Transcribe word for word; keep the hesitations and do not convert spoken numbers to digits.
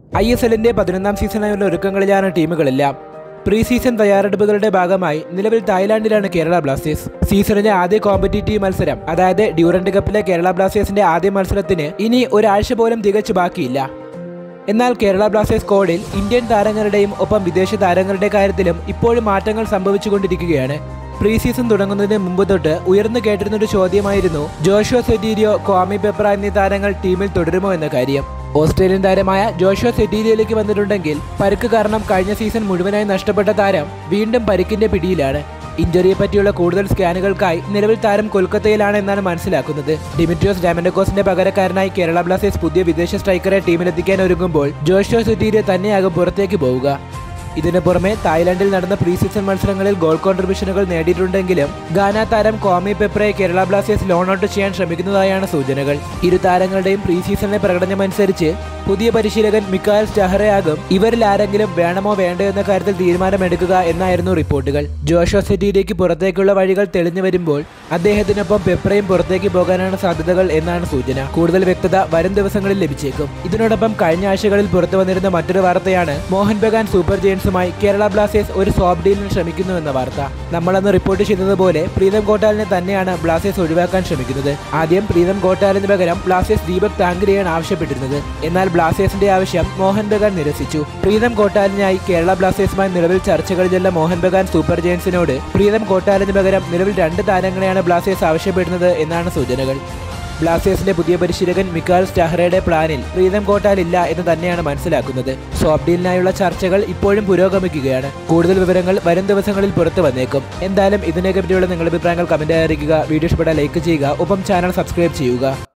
I S എല്ലിന്റെ പതിനൊന്നാം സീസണായുള്ള ഒരുക്കങ്ങളിലാണ് ടീമുകളെല്ലാം. Pre season തയ്യാറെടുപ്പുകളുടെ ഭാഗമായി നിലവിൽ തായ്ലാന്റിലാണ് കേരള ബ്ലാസ്റ്റേഴ്സ്. സീസണിലെ ആദ്യ കോമ്പറ്റീറ്റീവ് മത്സരം, അതായത് ഡ്യൂറന്റ് കപ്പിലെ കേരള ബ്ലാസ്റ്റേഴ്സിന്റെ ആദ്യ മത്സരത്തിന് ഇനി ഒരാഴ്ച പോലും തികച്ചു ബാക്കിയില്ല. എന്നാൽ കേരള ബ്ലാസ്റ്റേഴ്സ് സ്ക്വാഡിൽ ഇന്ത്യൻ താരങ്ങളുടെയും ഒപ്പം വിദേശ താരങ്ങളുടെ കാര്യത്തിലും ഇപ്പോഴും മാറ്റങ്ങൾ സംഭവിച്ചുകൊണ്ടിരിക്കുകയാണ്. പ്രീ സീസൺ തുടങ്ങുന്നതിന് മുമ്പ് തൊട്ട് ഉയർന്നു കേട്ടിരുന്നൊരു ചോദ്യമായിരുന്നു ജോഷുവ സെറ്റീരിയോ, ക്വാമി പെപ്ര എന്നീ താരങ്ങൾ ടീമിൽ തുടരുമോ എന്ന കാര്യം. ഓസ്ട്രേലിയൻ താരമായ ജോഷുവ സെറ്റീരിയോയിലേക്ക് വന്നിട്ടുണ്ടെങ്കിൽ പരിക്ക് കാരണം കഴിഞ്ഞ സീസൺ മുഴുവനായി നഷ്ടപ്പെട്ട താരം വീണ്ടും പരിക്കിന്റെ പിടിയിലാണ്. ഇഞ്ചുറിയെ പറ്റിയുള്ള കൂടുതൽ സ്കാനുകൾക്കായി നിലവിൽ താരം കൊൽക്കത്തയിലാണ് എന്നാണ് മനസ്സിലാക്കുന്നത്. ഡിമിട്രിയോസ് ഡയമൻഡോക്കോസിന്റെ പകരക്കാരനായി കേരള ബ്ലാസ്റ്റേഴ്സ് പുതിയ വിദേശ സ്ട്രൈക്കറെ ടീമിലെത്തിക്കാൻ ഒരുങ്ങുമ്പോൾ ജോഷുവ സെറ്റീരിയോ തന്നെയാകും പുറത്തേക്ക് പോവുക. ഇതിനു പുറമെ തായ്ലാന്റിൽ നടന്ന പ്രീ സീസൺ മത്സരങ്ങളിൽ ഗോൾ കോൺട്രിബ്യൂഷനുകൾ നേടിയിട്ടുണ്ടെങ്കിലും ഗാന താരം ക്വാമി പെപ്രയെ കേരള ബ്ലാസ്റ്റേഴ്സ് ലോൺ ഔട്ട് ചെയ്യാൻ ശ്രമിക്കുന്നതായാണ് സൂചനകൾ. ഇരു താരങ്ങളുടെയും പ്രീ സീസണിലെ പ്രകടനമനുസരിച്ച് പുതിയ പരിശീലകൻ മിക്കായൽ സ്റ്റഹറയാകും ഇവരിൽ ആരെങ്കിലും വേണമോ വേണ്ടോ എന്ന കാര്യത്തിൽ തീരുമാനമെടുക്കുക എന്നായിരുന്നു റിപ്പോർട്ടുകൾ. ജോഷുവ സെറ്റീരിയോയ്ക്ക് പുറത്തേക്കുള്ള വഴികൾ തെളിഞ്ഞു വരുമ്പോൾ അദ്ദേഹത്തിനൊപ്പം പെപ്രയും പുറത്തേക്ക് പോകാനാണ് സാധ്യതകൾ എന്നാണ് സൂചന. കൂടുതൽ വ്യക്തത വരും ദിവസങ്ങളിൽ ലഭിച്ചേക്കും. ഇതിനോടൊപ്പം കഴിഞ്ഞ ആഴ്ചകളിൽ പുറത്തു വന്നിരുന്ന മറ്റൊരു വാർത്തയാണ് മോഹൻ ബഗാൻ സൂപ്പർ ജയൻസുമായി കേരള ബ്ലാസ്റ്റേഴ്സ് ഒരു സ്വാപ്പ് ഡീലിന് ശ്രമിക്കുന്നു എന്ന വാർത്ത. നമ്മളന്ന് റിപ്പോർട്ട് ചെയ്തതുപോലെ പ്രീതം കോട്ടാലിനെ തന്നെയാണ് ബ്ലാസ്റ്റേഴ്സ് ഒഴിവാക്കാൻ ശ്രമിക്കുന്നത്. ആദ്യം പ്രീതം കോട്ടാലിന് പകരം ബ്ലാസ്റ്റേഴ്സ് ദീപക് താങ്ക്രെയാണ് ആവശ്യപ്പെട്ടിരുന്നത്. എന്നാൽ ബ്ലാസ്റ്റേഴ്സിന്റെ ആവശ്യം മോഹൻ ബഗാൻ നിരസിച്ചു. പ്രീതം കോട്ടാലിനായി കേരള ബ്ലാസ്റ്റേഴ്സുമായി നിലവിൽ ചർച്ചകളിലുള്ള മോഹൻ ബഗാൻ സൂപ്പർ ജയൻസിനോട് പ്രീതം കോട്ടാലിന് പകരം നിലവിൽ രണ്ട് താരങ്ങളെയാണ് ബ്ലാസ്റ്റേഴ്സ് ആവശ്യപ്പെടുന്നത് എന്നാണ് സൂചനകൾ. ബ്ലാസ്റ്റേഴ്സിന്റെ പുതിയ പരിശീലകൻ മിക്കായൽ സ്റ്റഹറയുടെ പ്ലാനിൽ പ്രീതം കോട്ടാൽ ഇല്ല എന്ന് തന്നെയാണ് മനസ്സിലാക്കുന്നത്. സ്വാപ്പ് ഡീലിനായുള്ള ചർച്ചകൾ ഇപ്പോഴും പുരോഗമിക്കുകയാണ്. കൂടുതൽ വിവരങ്ങൾ വരും ദിവസങ്ങളിൽ പുറത്തു വന്നേക്കും. എന്തായാലും ഇതിനെ പറ്റിയുള്ള നിങ്ങളുടെ അഭിപ്രായങ്ങൾ കമന്റായി അറിയിക്കുക. വീഡിയോ ഇഷ്ടപ്പെട്ടാൽ ലൈക്ക് ചെയ്യുക, ഒപ്പം ചാനൽ സബ്സ്ക്രൈബ് ചെയ്യുക.